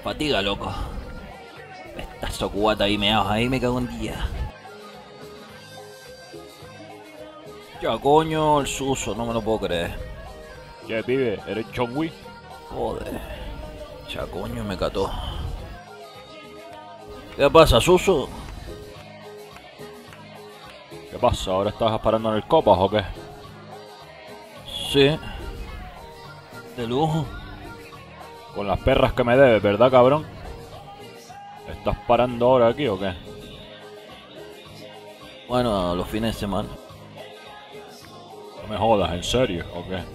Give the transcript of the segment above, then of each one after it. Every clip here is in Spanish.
Fatiga, loco. Estas cubatas ahí meados, ahí me cago en día. Ya coño, el Suso, no me lo puedo creer. ¿Qué pibe? ¿Eres John Wick? Joder. Ya coño, me cató. ¿Qué pasa, Suso? ¿Qué pasa? ¿Ahora estás parando en el Copas o qué? Sí. De lujo. Con las perras que me debes, ¿verdad, cabrón? ¿Estás parando ahora aquí o qué? Bueno, a los fines de semana. No me jodas, ¿en serio o qué?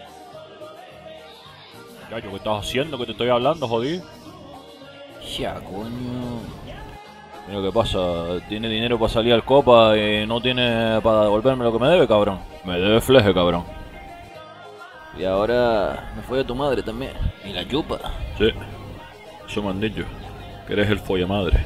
Ya, ¿qué estás haciendo? ¿Que te estoy hablando, jodido? Ya coño. Mira, ¿qué pasa? Tiene dinero para salir al Copa y no tiene para devolverme lo que me debe, cabrón. Me debe fleje, cabrón. Y ahora me fue a tu madre también. Y la yupa. Sí, eso me han dicho. Que eres el folla madre.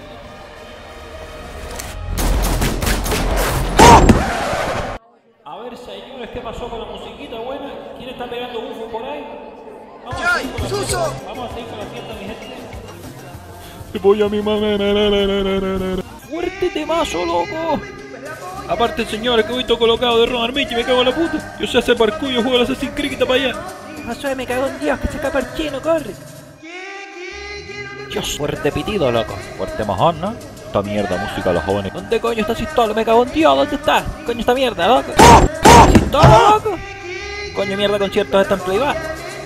A ver, señores, ¿qué pasó con la musiquita buena? ¿Quién está pegando bufo por ahí? ¡Suso! Vamos a seguir con la fiesta, mi gente. Te voy a mi madre. ¡Fuerte temazo, loco! Aparte, señores, que hoy estoy colocado de Ron Armiche, me cago en la puta. Yo sé hacer parkour, yo juego al Assassin's Creed, quita para allá. Pasó, me cago en Dios, que se escapa el chino, corre. Dios, fuerte pitido, loco. Fuerte mojón, ¿no? Esta mierda música a los jóvenes. ¿Dónde coño está Sistolo? Me cago en Dios, ¿dónde está? Coño, esta mierda, loco. ¡Sistolo, loco! Coño, mierda, conciertos están privados.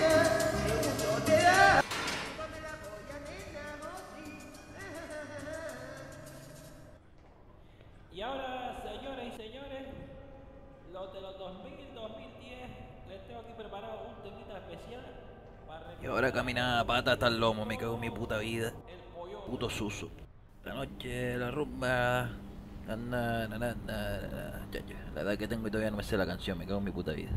Y ahora, señoras y señores, los de los 2000, 2010, les tengo aquí preparado un temita especial para Y ahora caminar a pata hasta el lomo, me cago en mi puta vida. Puto Suso. La noche, la rumba. Ya, ya. La edad que tengo y todavía no me sé la canción, me cago en mi puta vida.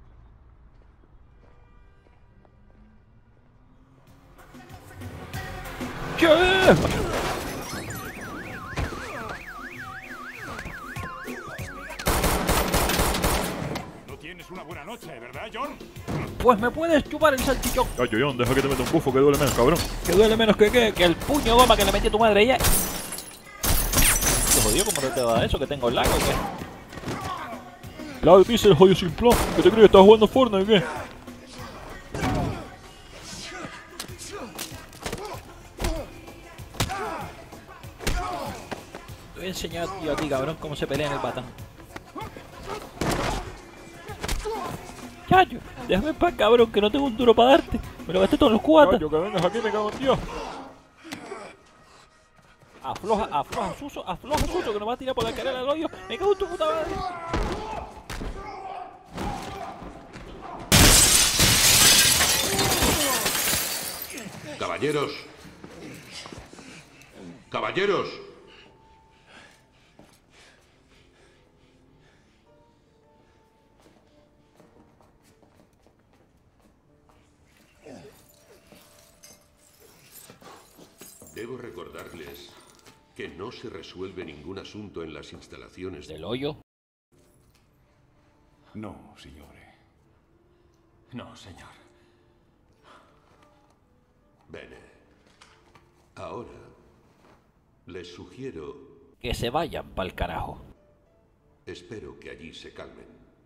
¿Qué? No tienes una buena noche, ¿verdad, John? Pues me puedes chupar el salchichón. Cayo, John, deja que te meta un bufo que duele menos, cabrón. Que duele menos que el puño goma que le metí a tu madre ya. ¿Te jodió cómo te va eso? ¿Que tengo el lago o qué? Claro, dice el jodido sin plan. ¿Qué te crees que estás jugando Fortnite o qué? Te voy a enseñar yo a ti, cabrón, cómo se pelea en el batán. Chacho, déjame en paz, cabrón, que no tengo un duro para darte. Me lo gasté todos los cuatas. Cayo, que vengas aquí, me cago en Dios. Afloja, Suso, que nos va a tirar por la cara al hoyo. Me cago en tu puta madre. Caballeros. Caballeros. Debo recordarles que no se resuelve ningún asunto en las instalaciones ¿Del hoyo? No, signore. No, señor. Bene. Ahora les sugiero, Que se vayan pa'l carajo. espero que allí se calmen.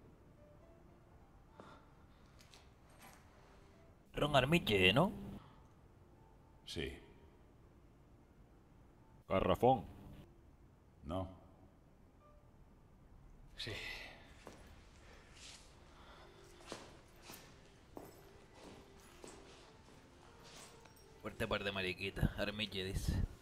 Ron Armiche, ¿no? Sí. Garrafón. No. Sí. Fuerte par de mariquitas, Armiche dice.